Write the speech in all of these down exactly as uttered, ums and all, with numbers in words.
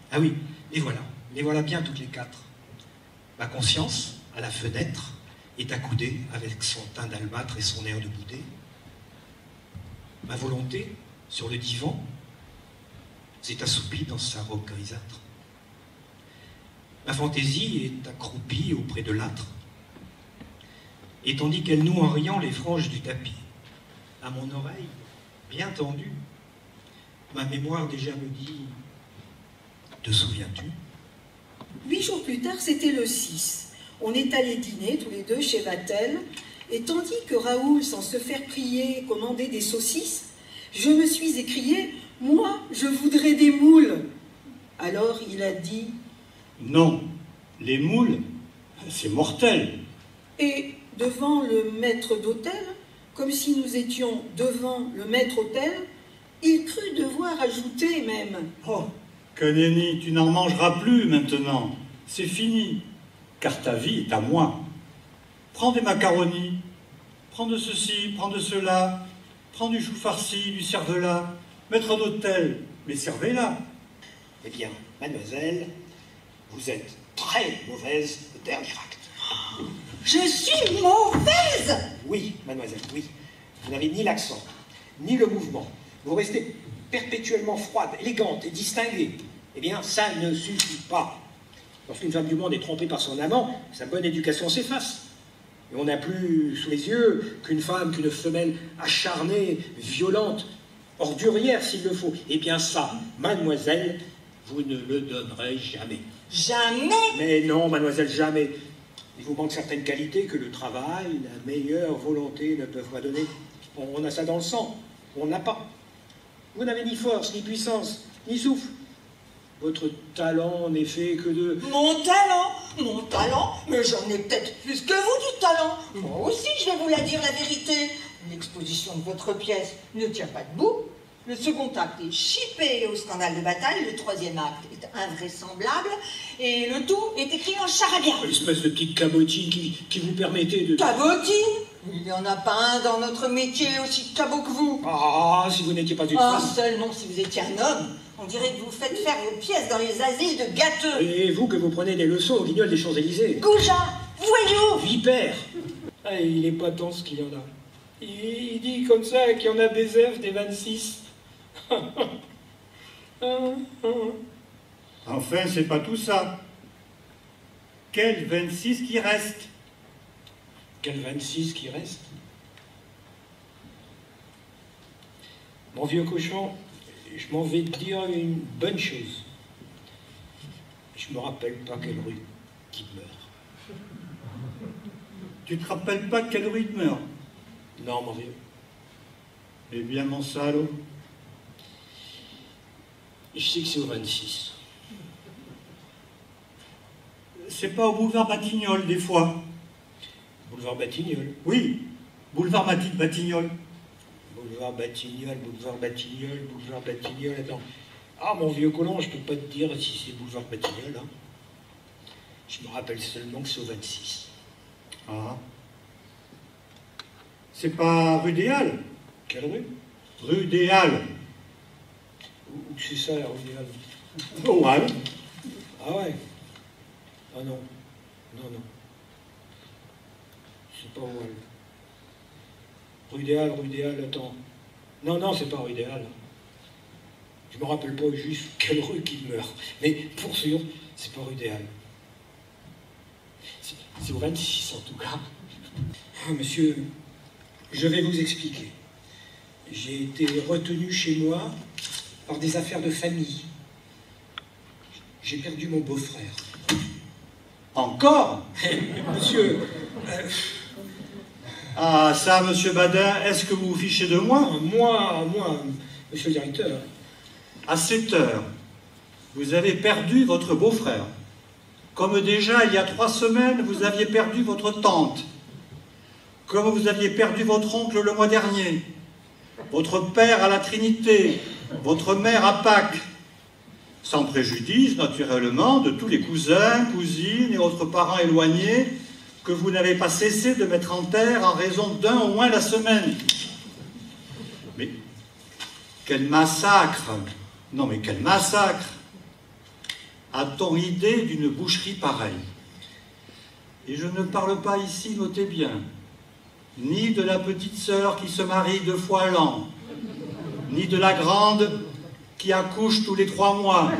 Ah oui, les voilà, les voilà bien toutes les quatre. Ma conscience, à la fenêtre, est accoudée avec son teint d'albâtre et son air de boudé. Ma volonté, sur le divan, s'est assoupie dans sa robe grisâtre. Ma fantaisie est accroupie auprès de l'âtre. Et tandis qu'elle noue en riant les franges du tapis, à mon oreille, bien tendue, ma mémoire déjà me dit « Te souviens-tu » ? Huit jours plus tard, c'était le six. On est allés dîner tous les deux chez Vatel, et tandis que Raoul, sans se faire prier, commandait des saucisses, je me suis écrié « Moi, je voudrais des moules !» Alors il a dit « Non, les moules, c'est mortel !» Et devant le maître d'hôtel, comme si nous étions devant le maître-autel, il crut devoir ajouter même « Oh, que nenni, tu n'en mangeras plus maintenant, c'est fini, car ta vie est à moi. Prends des macaronis, prends de ceci, prends de cela, prends du chou farci, du cervelas, maître d'hôtel, mais servez-la. » Eh bien, mademoiselle, vous êtes très mauvaise d'Erdiracte. Je suis mauvaise? Oui, mademoiselle, oui. Vous n'avez ni l'accent, ni le mouvement. Vous restez perpétuellement froide, élégante et distinguée. Eh bien, ça ne suffit pas. Lorsqu'une femme du monde est trompée par son amant, sa bonne éducation s'efface. Et on n'a plus sous les yeux qu'une femme, qu'une femelle acharnée, violente, ordurière s'il le faut. Eh bien ça, mademoiselle, vous ne le donnerez jamais. Jamais? Mais non, mademoiselle, jamais. Il vous manque certaines qualités que le travail, la meilleure volonté ne peuvent pas donner. On a ça dans le sang, on n'a pas. Vous n'avez ni force, ni puissance, ni souffle. Votre talent n'est fait que de... Mon talent? Mon talent? Mais j'en ai peut-être plus que vous du talent. Moi aussi, je vais vous la dire la vérité. L'exposition de votre pièce ne tient pas debout. Le second acte est chippé au scandale de bataille, le troisième acte est invraisemblable, et le tout est écrit en charabia. Espèce de petite cabotine qui, qui vous permettait de... Cabotine? Il n'y en a pas un dans notre métier aussi cabot que vous. Ah, si vous n'étiez pas une Ah, femme. seulement si vous étiez un homme. On dirait que vous faites faire vos pièces dans les asiles de gâteux. Et vous que vous prenez des leçons au guignol des Champs-Élysées. Goujat, voyou. Vipère. Ah, il est pas tant ce qu'il y en a. Il, il dit comme ça qu'il y en a Bézef des vingt-six. Enfin, c'est pas tout ça. Quel vingt-six qui reste? Quel vingt-six qui reste? Mon vieux cochon, je m'en vais te dire une bonne chose. Je me rappelle pas quelle rue qui meurt. Tu te rappelles pas de quelle rue te meurt? Non, mon vieux. Eh bien, mon salaud. Je sais que c'est au vingt-six. C'est pas au boulevard Batignolles, des fois? Boulevard Batignolles. Oui, boulevard Bati- Batignolles. Boulevard Batignolles, boulevard Batignolles, boulevard Batignolles, attends. Ah, mon vieux colon, je peux pas te dire si c'est boulevard Batignolles, hein. Je me rappelle seulement que c'est au vingt-six. Ah. C'est pas rue des Halles? Quelle rue? Rue des Halles. Où c'est ça, la rue des Halles? Aux Halles. Ah ouais? Ah non. Non, non. C'est pas au Halles. Rue des Halles, rue des Halles, attends. Non, non, c'est pas rue des Halles. Je me rappelle pas juste quelle rue qui meurt. Mais pour sûr, c'est pas rue des Halles. C'est au vingt-six en tout cas. Ah, monsieur, je vais vous expliquer. J'ai été retenu chez moi par des affaires de famille. J'ai perdu mon beau-frère. Encore? Monsieur... Euh, Ah, ça, monsieur Badin, est-ce que vous vous fichez de moi? moi, moi, monsieur le directeur. À cette heure, vous avez perdu votre beau-frère. Comme déjà, il y a trois semaines, vous aviez perdu votre tante. Comme vous aviez perdu votre oncle le mois dernier. Votre père à la Trinité. Votre mère à Pâques. Sans préjudice, naturellement, de tous les cousins, cousines et autres parents éloignés que vous n'avez pas cessé de mettre en terre en raison d'un au moins la semaine. Mais quel massacre! Non mais quel massacre! A-t-on idée d'une boucherie pareille? Et je ne parle pas ici, notez bien, ni de la petite sœur qui se marie deux fois à l'an, ni de la grande qui accouche tous les trois mois.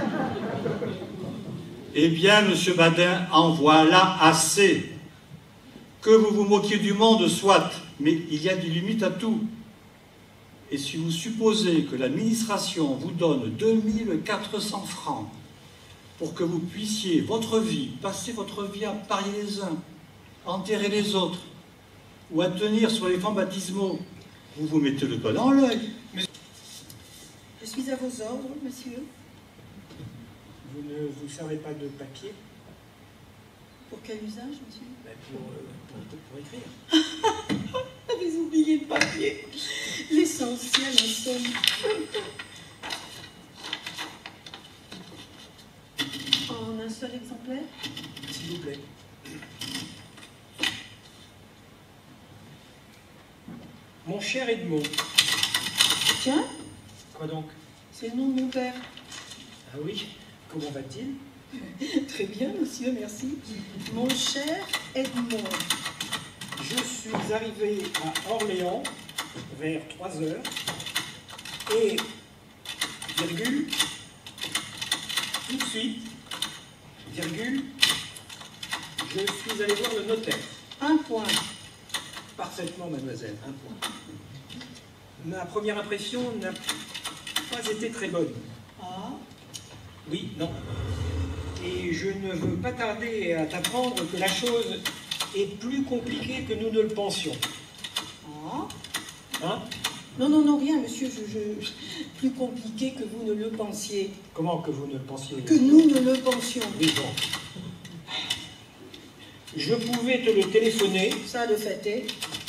Eh bien, monsieur Badin, en voilà assez. Que vous vous moquiez du monde, soit, mais il y a des limites à tout. Et si vous supposez que l'administration vous donne deux mille quatre cents francs pour que vous puissiez, votre vie, passer votre vie à parier les uns, enterrer les autres, ou à tenir sur les fonds baptismaux, vous vous mettez le doigt dans l'œil. Je suis à vos ordres, monsieur. Vous ne vous servez pas de papier? Pour quel usage, monsieur? Ben pour, euh, pour, pour écrire. Avez oublié le papier. L'essentiel, en somme. En un seul exemplaire? S'il vous plaît. Mon cher Edmond. Tiens, Quoi donc? c'est le nom de mon père. Ah oui, comment va-t-il? Très bien, monsieur, merci. Mon cher Edmond. Je suis arrivé à Orléans vers trois heures et, virgule, tout de suite, virgule, je suis allé voir le notaire. Un point. Parfaitement, mademoiselle, un point. Ma première impression n'a pas été très bonne. Ah, Oui, non. Et je ne veux pas tarder à t'apprendre que la chose est plus compliquée que nous ne le pensions. ah. Hein? Non, non, non, rien, monsieur. Je, je... Plus compliqué que vous ne le pensiez. Comment que vous ne le pensiez? Que nous ne le pensions. Oui, bon. Je pouvais te le téléphoner, Ça, le fait est.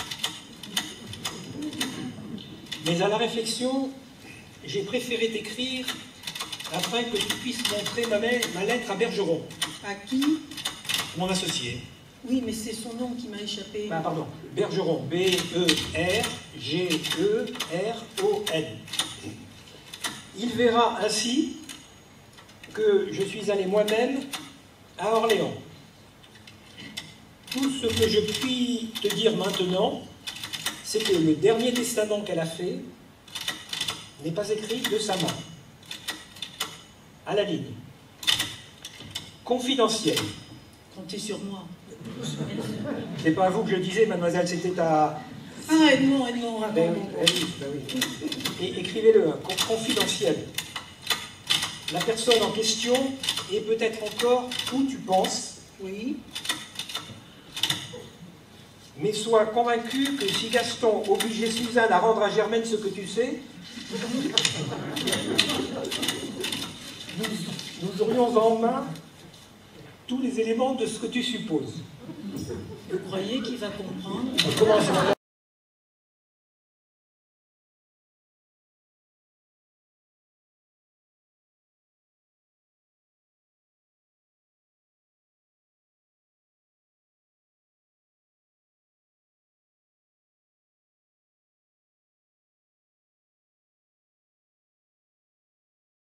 mais à la réflexion, j'ai préféré t'écrire afin que tu puisses montrer ma, ma lettre à Bergeron, À qui? mon associé. Oui, mais c'est son nom qui m'a échappé. Ah, pardon, Bergeron, B E R G E R O N. Il verra ainsi que je suis allé moi-même à Orléans. Tout ce que je puis te dire maintenant, c'est que le dernier testament qu'elle a fait n'est pas écrit de sa main. À la ligne. Confidentiel. Comptez sur moi. C'est pas à vous que je le disais, mademoiselle, c'était à... Ah, Edmond, Edmond, Ben raconte. oui, ben oui, ben oui. Et écrivez-le, hein, confidentiel. La personne en question est peut-être encore où tu penses, Oui. mais sois convaincu que si Gaston obligeait Suzanne à rendre à Germaine ce que tu sais, nous, nous aurions en main tous les éléments de ce que tu supposes. Vous croyez qu'il va comprendre? On commence, madame.